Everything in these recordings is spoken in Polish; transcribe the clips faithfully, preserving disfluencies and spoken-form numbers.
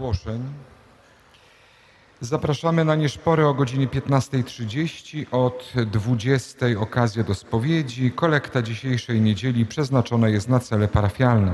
ogłoszeń. Zapraszamy na nieszpory o godzinie piętnastej trzydzieści. Od dwudziestej okazja do spowiedzi. Kolekta dzisiejszej niedzieli przeznaczona jest na cele parafialne.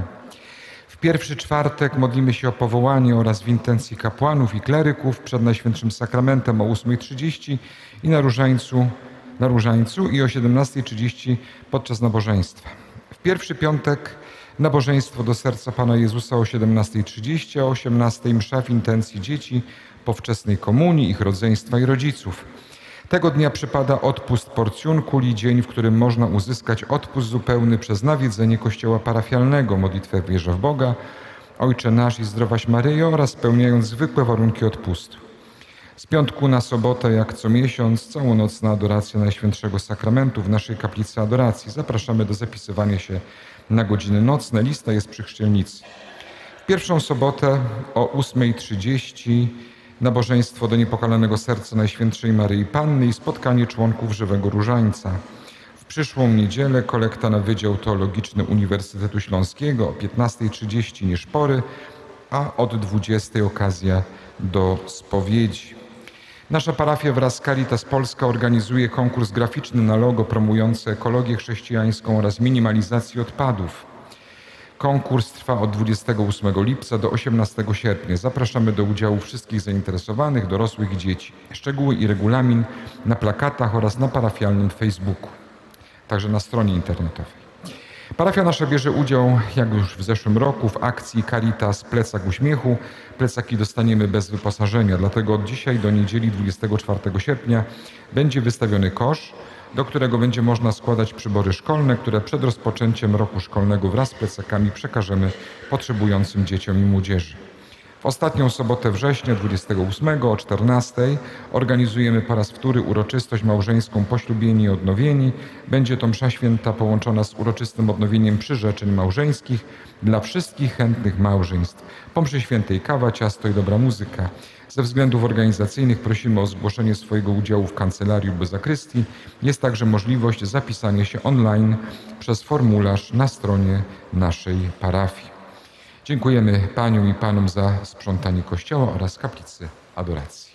W pierwszy czwartek modlimy się o powołanie oraz w intencji kapłanów i kleryków przed Najświętszym Sakramentem o ósmej trzydzieści i na Różańcu, na Różańcu i o siedemnastej trzydzieści podczas nabożeństwa. W pierwszy piątek nabożeństwo do serca Pana Jezusa o siedemnastej trzydzieści, a o osiemnastej msza w intencji dzieci po wczesnej komunii, ich rodzeństwa i rodziców. Tego dnia przypada odpust porcjunkuli, dzień, w którym można uzyskać odpust zupełny przez nawiedzenie kościoła parafialnego, modlitwę Wierza w Boga, Ojcze nasz i Zdrowaś Maryjo oraz spełniając zwykłe warunki odpustu. Z piątku na sobotę, jak co miesiąc, całonocna adoracja Najświętszego Sakramentu w naszej kaplicy adoracji. Zapraszamy do zapisywania się na godziny nocne. Lista jest przy chrzcielnicy. W pierwszą sobotę o ósmej trzydzieści nabożeństwo do Niepokalanego Serca Najświętszej Maryi Panny i spotkanie członków Żywego Różańca. W przyszłą niedzielę kolekta na Wydział Teologiczny Uniwersytetu Śląskiego o piętnastej trzydzieści nieszpory, a od dwudziestej okazja do spowiedzi. Nasza parafia wraz z Caritas Polska organizuje konkurs graficzny na logo promujący ekologię chrześcijańską oraz minimalizację odpadów. Konkurs trwa od dwudziestego ósmego lipca do osiemnastego sierpnia. Zapraszamy do udziału wszystkich zainteresowanych, dorosłych i dzieci. Szczegóły i regulamin na plakatach oraz na parafialnym Facebooku, także na stronie internetowej. Parafia nasza bierze udział, jak już w zeszłym roku, w akcji Caritas Plecak Uśmiechu. Plecaki dostaniemy bez wyposażenia, dlatego od dzisiaj do niedzieli dwudziestego czwartego sierpnia będzie wystawiony kosz, do którego będzie można składać przybory szkolne, które przed rozpoczęciem roku szkolnego wraz z plecakami przekażemy potrzebującym dzieciom i młodzieży. W ostatnią sobotę września, dwudziestego ósmego o czternastej organizujemy po raz wtóry uroczystość małżeńską Poślubieni i Odnowieni. Będzie to msza święta połączona z uroczystym odnowieniem przyrzeczeń małżeńskich dla wszystkich chętnych małżeństw. Po mszy świętej kawa, ciasto i dobra muzyka. Ze względów organizacyjnych prosimy o zgłoszenie swojego udziału w kancelarii lub zakrystii. Jest także możliwość zapisania się online przez formularz na stronie naszej parafii. Dziękujemy Paniom i Panom za sprzątanie kościoła oraz kaplicy adoracji.